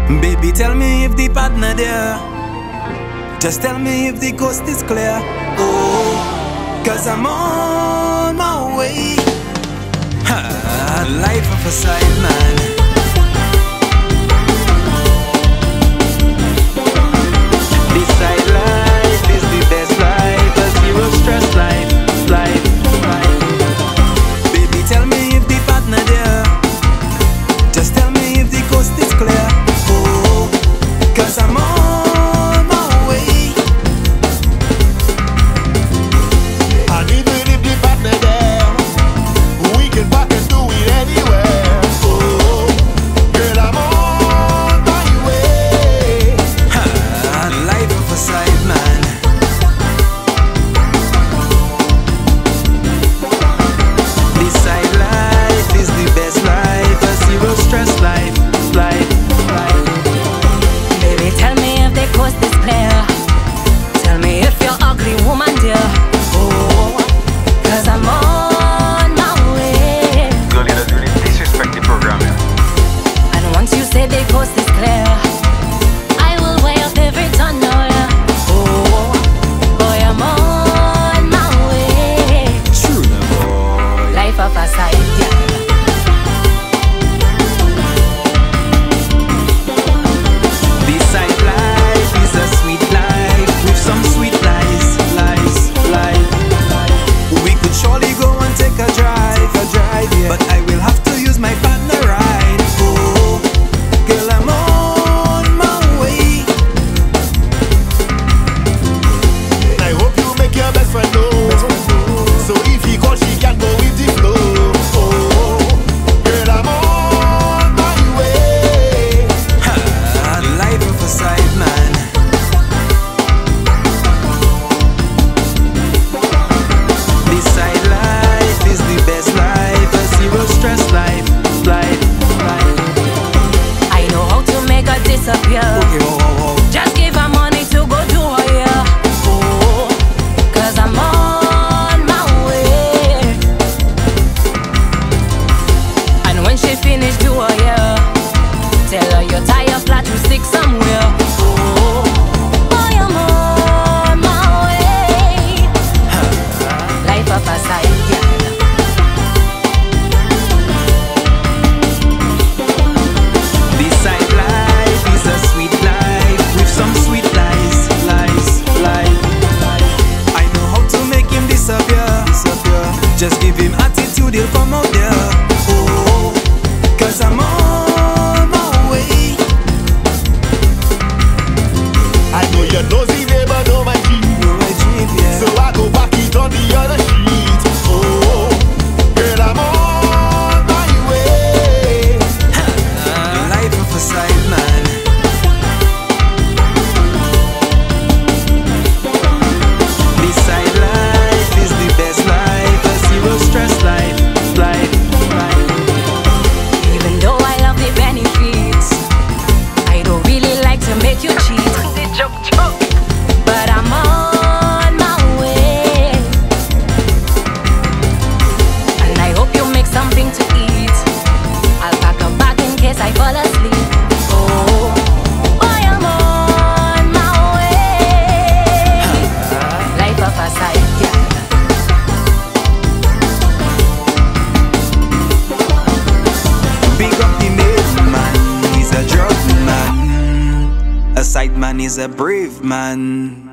Baby, tell me if the partner there. Just tell me if the coast is clear. Oh, cause I'm on my way. Ha, life of a side man. This side life is the best life. A zero stress life, life. Baby, tell me if the partner there. Just tell me if the coast is clear. Oh, cause I'm on my way. And even if the partner there, we can back and do it anywhere. Oh, girl, I'm on my way. Ha, life of a side man. This side life is the best life. A zero stress life, life. Baby, tell me if the coast is clear. Tell me if you're ugly woman, dear. Oh, cause I'm on my way. Girl, you don't really disrespect the program, yeah. And once you say the coast is clear, I will weigh up every tunnel, yeah. Oh, boy, I'm on my way. True, no boy. Life of a side, yeah. This side life is a sweet life with some sweet lies, life. We could surely go and take a drive, yeah. But I will have to use my partner ride. Oh, girl, I'm on my way. I hope you make your best friend know. So if he calls, she can go with the flow. Oh, girl, I'm on my way. Ha, life of a side man. This side life is the best life. A zero stress life, life. I know how to make her disappear. Okay, whoa. Just give her money to go do her, yeah. Oh, cause I'm on my way. And when she finish do her, yeah, tell her your tire flat, you stick somewhere. Oh, boy, I'm on my way. Life of a side, yeah. This side life is a sweet life with some sweet lies. I know how to make him disappear. Just give him attitude, he'll come out there. Oh, cause I'm on my way. I know your nosy neighbor know my dream. You're my dream, yeah. So I go back it on the other street. Oh, girl, I'm on my way. Life of a side man. This side life is the best life. A zero stress life. Even though I love the benefits, I don't really like to make you cheat. But I'm on my way. And I hope you make something to eat. I'll pack a bag in case I fall asleep. Oh, boy, I'm on my way. Life of a side, yeah. Big up the main man, he's a drug man. A side man is a brave man.